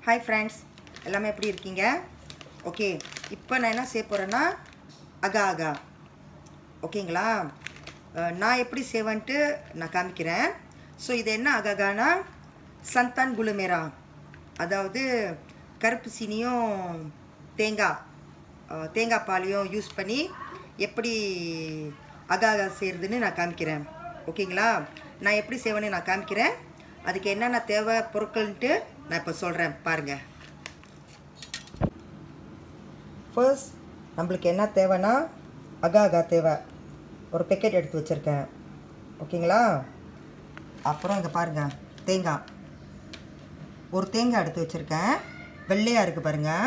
Hi friends, எல்லாமே எப்படி இருக்கீங்க? ஓகே, இப்போ நான் என்ன செய்ய போறேன்னா அகா-அகா. ஓகேங்களா? நான் எப்படி செய்வேன்ட்டு நான் காமிக்கிறேன். ஸோ இது என்ன அகா-அகானா சந்தான் குலா மேரா, அதாவது கருப்பு சீனியும் தேங்காய் பாலையும் யூஸ் பண்ணி எப்படி அகா-அகா செய்கிறதுன்னு நான் காமிக்கிறேன். ஓகேங்களா? நான் எப்படி செய்வேன்னு நான் காமிக்கிறேன். அதுக்கு என்னென்ன தேவை பொருட்கள்ன்ட்டு நான் இப்போ சொல்கிறேன் பாருங்கள். ஃபர்ஸ்ட் நம்மளுக்கு என்ன தேவைன்னா அகா-அகா தேவை. ஒரு பெக்கெட் எடுத்து வச்சுருக்கேன். ஓகேங்களா? அப்புறம் இங்கே பாருங்கள், தேங்காய் ஒரு தேங்காய் எடுத்து வச்சுருக்கேன். வெள்ளையாக இருக்குது பாருங்கள்.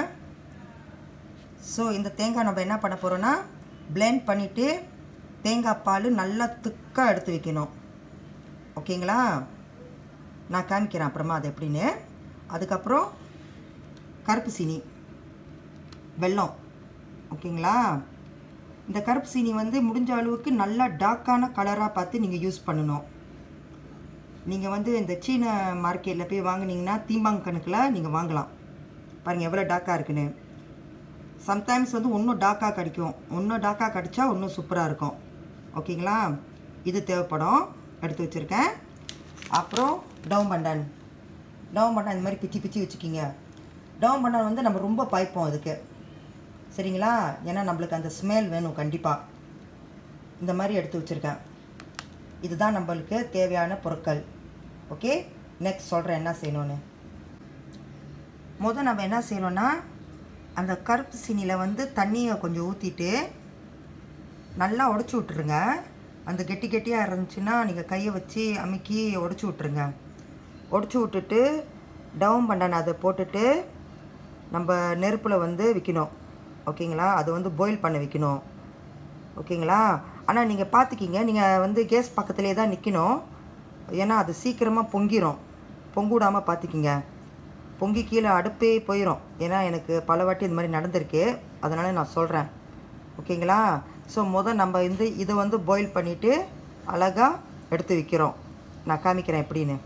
ஸோ இந்த தேங்காய் நம்ம என்ன பண்ண போகிறோன்னா பிளெண்ட் பண்ணிவிட்டு தேங்காய் பால் நல்லா திக்காக எடுத்து வைக்கணும். ஓகேங்களா? நான் காமிக்கிறேன் அப்புறமா அது எப்படின்னு. அதுக்கப்புறம் கருப்பு சீனி, வெல்லம். ஓகேங்களா? இந்த கருப்பு சீனி வந்து முடிஞ்ச அளவுக்கு நல்லா டார்க்கான கலராக பார்த்து நீங்கள் யூஸ் பண்ணணும். நீங்கள் வந்து இந்த சீன மார்க்கெட்டில் போய் வாங்கினீங்கன்னா தீம்பாங் கணக்கில் நீங்கள் வாங்கலாம். பாருங்கள் எவ்வளோ டார்க்காக இருக்குன்னு. சம்டைம்ஸ் வந்து இன்னும் டார்க்காக கிடைக்கும். இன்னும் டார்க்காக கிடைச்சா இன்னும் சூப்பராக இருக்கும். ஓகேங்களா? இது தேவைப்படும், எடுத்து வச்சுருக்கேன். அப்புறம் டவுன் pandan இந்த மாதிரி பிச்சு வச்சுக்கிங்க. டவுன் pandan வந்து நம்ம ரொம்ப பாய்ப்போம் அதுக்கு, சரிங்களா? ஏன்னா நம்மளுக்கு அந்த ஸ்மெல் வேணும் கண்டிப்பாக. இந்த மாதிரி எடுத்து வச்சுருக்கேன். இதுதான் நம்மளுக்கு தேவையான பொருட்கள். ஓகே, நெக்ஸ்ட் சொல்கிறேன் என்ன செய்யணும்னு. முதல் நம்ம என்ன செய்யணும்னா அந்த கருப்பு சீனியில் வந்து தண்ணியை கொஞ்சம் ஊற்றிட்டு நல்லா உடச்சி விட்டுருங்க. அந்த கெட்டியாக இருந்துச்சுன்னா நீங்கள் கையை வச்சு அமுக்கி உடச்சி விட்ருங்க. உடச்சி விட்டுட்டு டவுன் pandan அதை போட்டுட்டு நம்ம நெருப்பில் வந்து வைக்கணும். ஓகேங்களா? அது வந்து பாயில் பண்ண வைக்கணும். ஓகேங்களா? ஆனால் நீங்கள் பார்த்துக்கிங்க, நீங்கள் வந்து கேஸ் பக்கத்துலேயே தான் நிற்கணும். ஏன்னா அது சீக்கிரமாக பொங்கிடும். பொங்கிவிடாமல் பார்த்துக்கிங்க. பொங்கி கீழே அடுப்பே போயிடும். ஏன்னா எனக்கு பல வாட்டி இந்த மாதிரி நடந்திருக்கு, அதனால் நான் சொல்கிறேன். ஓகேங்களா? ஸோ நம்ம இதை வந்து பாயில் பண்ணிவிட்டு அழகாக எடுத்து வைக்கிறோம். நான் காமிக்கிறேன் எப்படின்னு.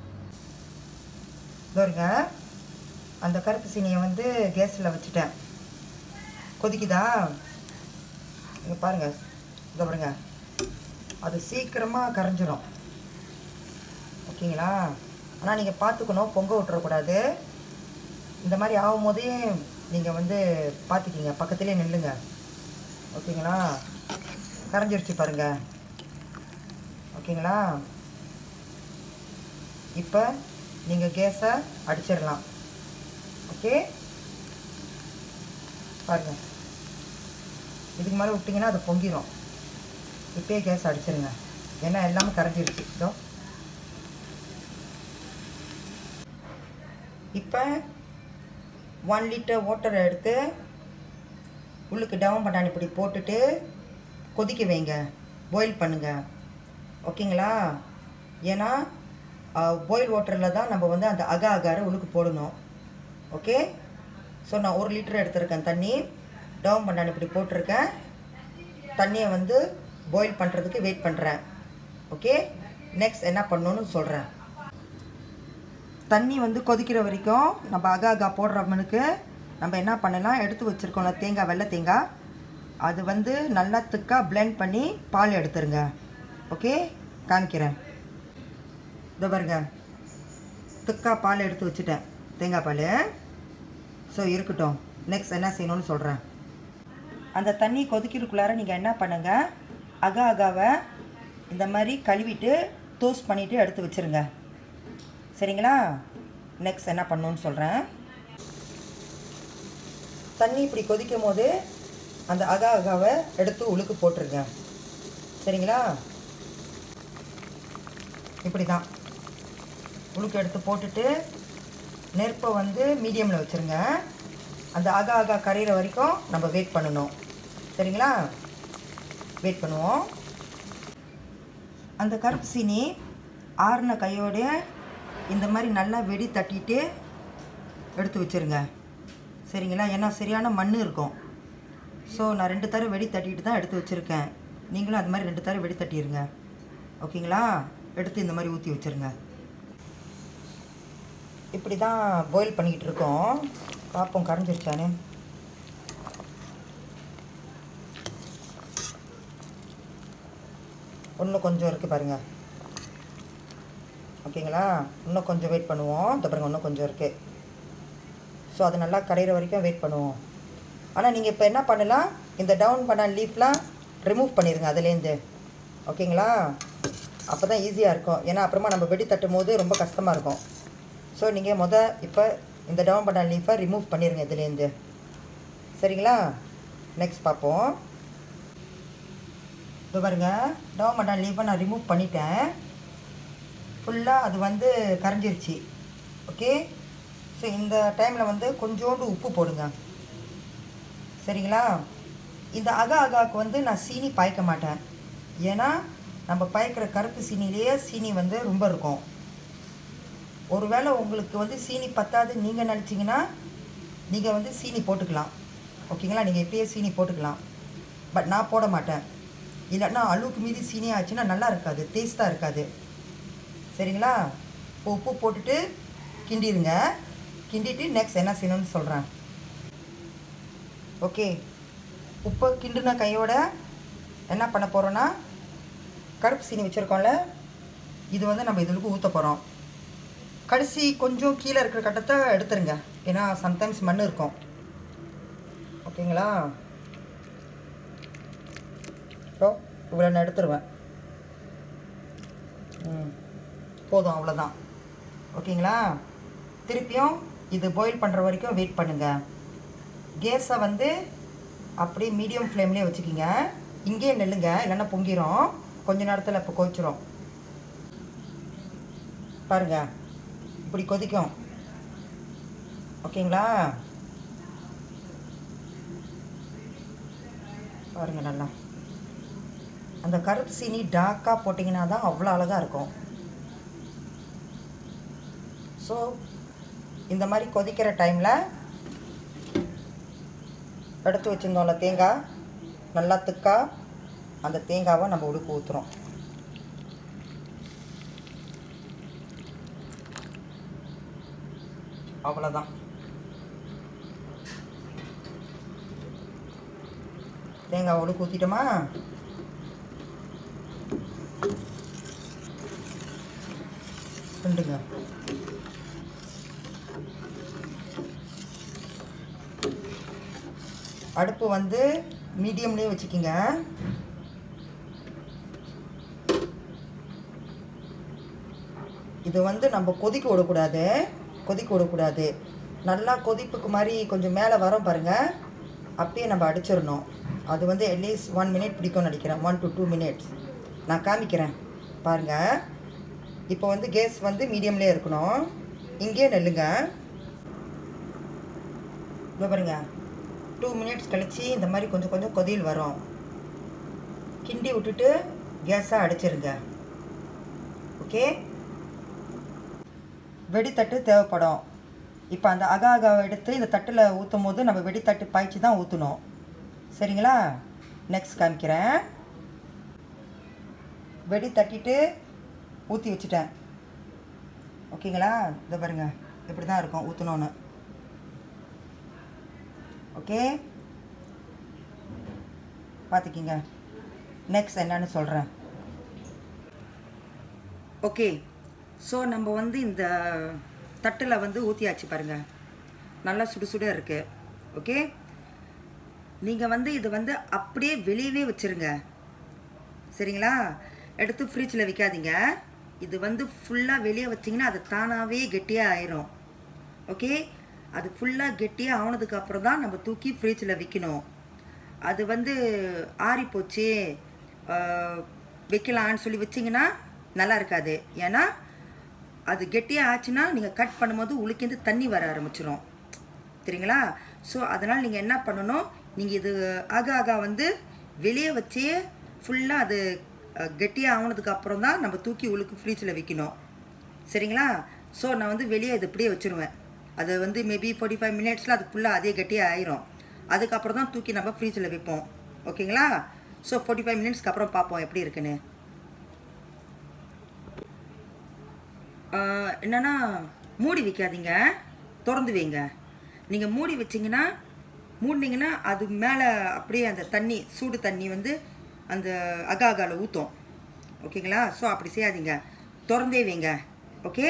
பாருங்க, அந்த கருப்பு சீனியை வந்து கேஸில் வச்சுட்டேன். கொதிக்குதா? இங்கே பாருங்கள், இதை பாருங்க, அது சீக்கிரமாக கரைஞ்சிரும். ஓகேங்களா? ஆனால் நீங்கள் பார்த்துக்கணும், பொங்க விட்டுறக்கூடாது. இந்த மாதிரி ஆகும்போதே நீங்கள் வந்து பார்த்துக்கிங்க, பக்கத்துலேயே நில்லுங்க. ஓகேங்களா? கரைஞ்சிருச்சு பாருங்கள். ஓகேங்களா? இப்போ நீங்கள் கேஸை அடிச்சிடலாம். ஓகே, பாருங்கள், இதுக்கு மேலே விட்டிங்கன்னா அது பொங்கிடும். இப்போயே கேஸ் அடிச்சிருங்க, ஏன்னா எல்லாமே கரைஞ்சிருச்சு. இதோ இப்போ 1 லிட்டர் வாட்டரை எடுத்து உள்ளுக்கு டவுன் pandan இப்படி போட்டுட்டு கொதிக்க வைங்க, பாயில் பண்ணுங்கள். ஓகேங்களா? ஏன்னா பாயில் வாட்டரில் தான் நம்ம வந்து அந்த அகா-அகாரை உள்ளுக்கு போடணும். ஓகே, ஸோ நான் 1 லிட்டர் எடுத்துருக்கேன் தண்ணி. டவுன் pandan இப்படி போட்டிருக்கேன். தண்ணியை வந்து பாயில் பண்ணுறதுக்கு வெயிட் பண்ணுறேன். ஓகே, நெக்ஸ்ட் என்ன பண்ணணுன்னு சொல்கிறேன். தண்ணி வந்து கொதிக்கிற வரைக்கும் நம்ம அகா-அகா போடுறவனுக்கு நம்ம என்ன பண்ணலாம், எடுத்து வச்சுருக்கோம்ல தேங்காய், வெள்ளை தேங்காய், அது வந்து நல்லா திக்காக பிளெண்ட் பண்ணி பால் எடுத்துருங்க. ஓகே, காமிக்கிறேன். இதோ பாருங்க, திக்காக பால் எடுத்து வச்சுட்டேன், தேங்காய் பால். ஸோ இருக்கட்டும், நெக்ஸ்ட் என்ன செய்யணும்னு சொல்கிறேன். அந்த தண்ணி கொதிக்கிறதுக்குள்ளார நீங்கள் என்ன பண்ணுங்கள், அகா-அகாவை இந்த மாதிரி கழுவிட்டு டோஸ்ட் பண்ணிவிட்டு எடுத்து வச்சுருங்க. சரிங்களா? நெக்ஸ்ட் என்ன பண்ணணும்னு சொல்கிறேன். தண்ணி இப்படி கொதிக்கும் போது அந்த அகா-அகாவை எடுத்து உளுக்கு போட்டுருங்க. சரிங்களா? இப்படி தான் உளுக்கு எடுத்து போட்டுட்டு நெருப்பை வந்து மீடியமில் வச்சுருங்க. அந்த அகா-அகா கரையிற வரைக்கும் நம்ம வெயிட் பண்ணணும். சரிங்களா? வெயிட் பண்ணுவோம். அந்த கருப்பு சீனி ஆறுன கையோட இந்த மாதிரி நல்லா வெடி தட்டிட்டு எடுத்து வச்சுருங்க. சரிங்களா? ஏன்னா சரியான மண் இருக்கும். ஸோ நான் 2 தடவை வெடி தட்டிட்டு தான் எடுத்து வச்சுருக்கேன். நீங்களும் அது மாதிரி 2 தடவை வெடி தட்டிடுங்க. ஓகேங்களா? எடுத்து இந்த மாதிரி ஊற்றி வச்சுருங்க. இப்படி தான் பாயில் பண்ணிக்கிட்டு இருக்கோம். பார்ப்போம் கரைஞ்சிருச்சானே. இன்னும் கொஞ்சம் இருக்குது பாருங்கள். ஓகேங்களா? இன்னும் கொஞ்சம் வெயிட் பண்ணுவோம். இந்த பாருங்கள், இன்னும் கொஞ்சம் இருக்குது. ஸோ அது நல்லா கரையிற வரைக்கும் வெயிட் பண்ணுவோம். ஆனால் நீங்கள் இப்போ என்ன பண்ணலாம், இந்த டவுன் பண்ண லீஃப்லாம் ரிமூவ் பண்ணிடுங்க அதுலேருந்து. ஓகேங்களா? அப்போ தான் ஈஸியாக இருக்கும். ஏன்னா அப்புறமா நம்ம வெடி தட்டும் போது ரொம்ப கஷ்டமாக இருக்கும். ஸோ நீங்கள் இப்போ இந்த டவுன் பண்ண லீஃபை ரிமூவ் பண்ணிடுங்க இதுலேருந்து. சரிங்களா? நெக்ஸ்ட் பார்ப்போம். இப்போ பாருங்க, டவுன் பண்ண லீஃபை நான் ரிமூவ் பண்ணிட்டேன். ஃபுல்லாக அது கரைஞ்சிருச்சு. ஓகே. ஸோ இந்த டைமில் கொஞ்சோண்டு உப்பு போடுங்க. சரிங்களா? இந்த அகாவுக்கு நான் சீனி பாய்க்க மாட்டேன். ஏன்னா நம்ம பாய்க்கிற கருப்பு சீனிலேயே சீனி ரொம்ப இருக்கும். ஒருவேளை உங்களுக்கு சீனி பத்தாது நீங்கள் நினச்சிங்கன்னா நீங்கள் சீனி போட்டுக்கலாம். ஓகேங்களா? நீங்கள் இப்படியே சீனி போட்டுக்கலாம். பட் நான் போட மாட்டேன். இல்லைன்னா அளவுக்கு மீறி சீனி ஆச்சுன்னா நல்லா இருக்காது, டேஸ்ட்டாக இருக்காது. சரிங்களா? இப்போ உப்பு போட்டுட்டு கிண்டிடுங்க. கிண்டிட்டு நெக்ஸ்ட் என்ன செய்யணும்னு சொல்கிறேன். ஓகே. உப்பு கிண்டுன கையோட என்ன பண்ண போகிறோன்னா, கருப்பு சீனி வச்சுருக்கோம்ல, இது நம்ம இதுக்கு ஊற்ற போகிறோம். கடைசி கொஞ்சம் கீழே இருக்கிற கட்டத்தை எடுத்துருங்க. ஏன்னா சம்டைம்ஸ் மண் இருக்கும். ஓகேங்களா? இப்போ இவ்வளோ நான் எடுத்துருவேன். போதும், அவ்வளோதான். ஓகேங்களா? திருப்பியும் இது பாயில் பண்ணுற வரைக்கும் வெயிட் பண்ணுங்கள். கேஸை அப்படியே மீடியம் ஃப்ளேம்லேயே வச்சுக்கிங்க. இங்கேயே நெல்லுங்க, இல்லைன்னா பொங்கிரும். கொஞ்ச நேரத்தில் இப்போ கொதிச்சிரும். பாருங்கள், இப்படி கொதிக்கும். ஓகேங்களா? பாருங்கள், நல்லா அந்த கருப்பு சீனி டார்க்காக போட்டிங்கன்னா தான் அவ்வளோ அழகாக இருக்கும். ஸோ இந்த மாதிரி கொதிக்கிற டைமில் எடுத்து வச்சுருந்தோம்ல தேங்காய், நல்லா திக்கா அந்த தேங்காவை நம்ம உடுக்கு ஊற்றுறோம். அவ்வளோதான். தேங்காய் உடுக்கு ஊற்றிட்டோமா? ரெண்டுங்க. அடுப்பு மீடியம்லேயே வச்சுக்கிங்க. இது நம்ம கொதிக்க விடக்கூடாது. நல்லா கொதிப்புக்கு மாதிரி கொஞ்சம் மேலே வரோம் பாருங்கள், அப்படியே நம்ம அடிச்சிடணும். அது அட்லீஸ்ட் 1 minute பிடிக்கும்னு நினைக்கிறேன். 1 to 2 minutes நான் காமிக்கிறேன் பாருங்கள். இப்போ கேஸ் மீடியம்லேயே இருக்கணும். இங்கே நெல்லுங்க. இதோ பாருங்க, 2 minutes கழிச்சு இந்த மாதிரி கொஞ்சம் கொஞ்சம் கொதியில் வரும். கிண்டி விட்டுட்டு கேஸை அடிச்சிருங்க. ஓகே. வெடித்தட்டு தேவைப்படும். இப்போ அந்த அகாவை எடுத்து இந்த தட்டில் ஊற்றும் போது நம்ம வெடித்தட்டு பாய்ச்சி தான் ஊற்றணும். சரிங்களா? நெக்ஸ்ட் காமிக்கிறேன். வெடி தட்டிட்டு ஊற்றி வச்சுட்டேன். ஓகேங்களா? இதை பாருங்க, இப்படி தான் இருக்கும் ஊற்றணுன்னு. ஓகே, பார்த்துக்கிங்க. நெக்ஸ்ட் என்னன்னு சொல்கிறேன். ஓகே. ஸோ நம்ம இந்த தட்டில் ஊற்றியாச்சு பாருங்கள், நல்லா சுடு சுட இருக்குது. ஓகே. நீங்கள் இது அப்படியே வெளியவே வச்சுருங்க. சரிங்களா? எடுத்து ஃப்ரிட்ஜில் வைக்காதீங்க. இது ஃபுல்லாக வெளியே வச்சிங்கன்னா அது தானாகவே கெட்டியாக ஆயிரும். ஓகே. அது ஃபுல்லாக கெட்டியாக ஆனதுக்கப்புறம் தான் நம்ம தூக்கி ஃப்ரிட்ஜில் வைக்கணும். அது ஆறி போச்சு வைக்கலான்னு சொல்லி வச்சிங்கன்னா நல்லா இருக்காது. ஏன்னா அது கெட்டியாக ஆச்சுன்னா நீங்கள் கட் பண்ணும்போது உளுக்கிந்து தண்ணி வர ஆரம்பிச்சிடும். சரிங்களா? ஸோ அதனால் நீங்கள் என்ன பண்ணணும், நீங்கள் இது ஆக வெளியே வச்சே ஃபுல்லாக அது கெட்டியாக ஆனதுக்கப்புறம் தான் நம்ம தூக்கி உளுக்கு ஃப்ரிட்ஜில் வைக்கணும். சரிங்களா? ஸோ நான் வெளியே இது இப்படியே வச்சுருவேன். அது மேபி 45 minutesல அது ஃபுல்லாக அதே கெட்டியாக ஆயிரும். அதுக்கப்புறம் தான் தூக்கி நம்ம ஃப்ரிட்ஜில் வைப்போம். ஓகேங்களா? ஸோ 45 minutesக்கு அப்புறம் பார்ப்போம் எப்படி இருக்குன்னு. என்னென்னா மூடி வைக்காதீங்க, திறந்து வைங்க. நீங்கள் மூடி வச்சிங்கன்னா மூடினீங்கன்னா அது மேலே அப்படியே அந்த தண்ணி சூடு தண்ணி வந்து அந்த அகாகாவில் ஊற்றும். ஓகேங்களா? ஸோ அப்படி செய்யாதீங்க, திறந்தே வைங்க. ஓகே,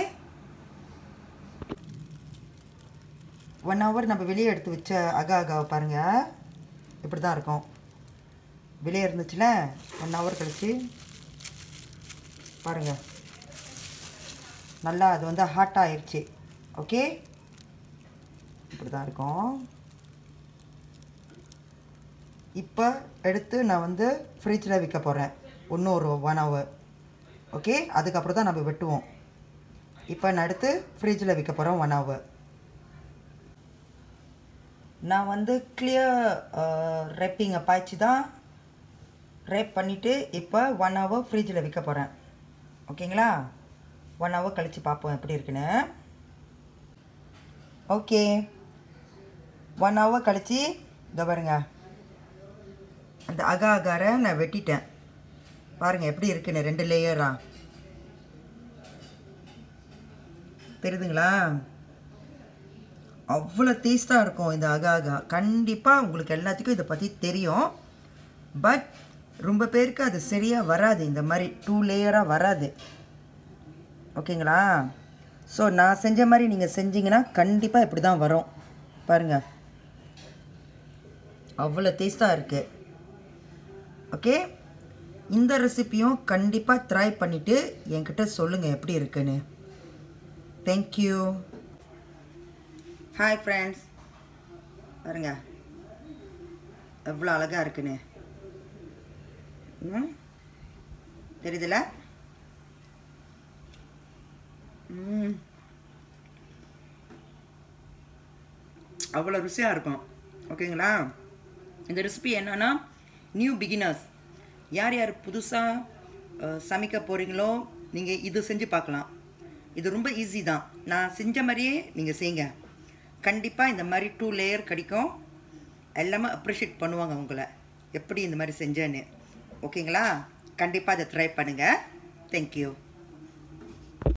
1 hour நம்ம வெளியே எடுத்து வச்ச அகாகாவை பாருங்கள், இப்படி தான் இருக்கும். வெளியே இருந்துச்சுல 1 hour கழிச்சு பாருங்கள், நல்லா அது வந்து ஹாட் ஆயிடுச்சு. ஓகே, இப்படி தான் இருக்கும். இப்போ எடுத்து நான் வந்து ஃப்ரிட்ஜில் வைக்க போகிறேன் இன்னும் ஒரு 1 hour. ஓகே, அதுக்கப்புறம் தான் நம்ம வெட்டுவோம். இப்போ நான் எடுத்து ஃப்ரிட்ஜில் வைக்க போகிறேன் 1 hour. நான் வந்து கிளியர் ரேப்பிங்கை பாய்ச்சி தான் ரேப் பண்ணிவிட்டு இப்போ 1 hour ஃப்ரிட்ஜில் வைக்க போகிறேன். ஓகேங்களா? 1 hour கழித்து பார்ப்போம் எப்படி இருக்குன்னு. ஓகே, 1 hour கழித்து இதை பாருங்க, அந்த அகாகாரை நான் வெட்டிட்டேன். பாருங்கள் எப்படி இருக்குன்னு, 2 லேயராக தெரியுதுங்களா? அவ்வளோ டேஸ்ட்டாக இருக்கும் இந்த அகாகா. கண்டிப்பாக உங்களுக்கு எல்லாத்துக்கும் இதை பற்றி தெரியும், பட் ரொம்ப பேருக்கு அது சரியாக வராது, இந்த மாதிரி 2 லேயராக வராது. ஓகேங்களா? ஸோ நான் செஞ்ச மாதிரி நீங்கள் செஞ்சீங்கன்னா கண்டிப்பாக இப்படி தான் வரும். பாருங்கள், அவ்வளோ டேஸ்ட்டாக இருக்குது. ஓகே, இந்த ரெசிப்பியும் கண்டிப்பாக ட்ரை பண்ணிவிட்டு என்கிட்ட சொல்லுங்கள் எப்படி இருக்குன்னு. தேங்க்யூ. ஹாய் ஃப்ரெண்ட்ஸ், பாருங்க எவ்வளோ அழகாக இருக்குன்னு. தெரியுதுல? அவ்வளோ ருசியாக இருக்கும். ஓகேங்களா? இந்த ரெசிபி என்னன்னா, நியூ பிகினர்ஸ் யார் யார் புதுசாக சமைக்க போகிறீங்களோ நீங்கள் இது செஞ்சு பார்க்கலாம். இது ரொம்ப ஈஸி தான். நான் செஞ்ச மாதிரியே நீங்கள் செய்யுங்க, கண்டிப்பாக இந்த மாதிரி 2 லேயர் கிடைக்கும். எல்லாமே அப்ரிஷியேட் பண்ணுவாங்க உங்களை, எப்படி இந்த மாதிரி செஞ்சேன்னு. ஓகேங்களா? கண்டிப்பாக அதை ட்ரை பண்ணுங்கள். தேங்க்யூ.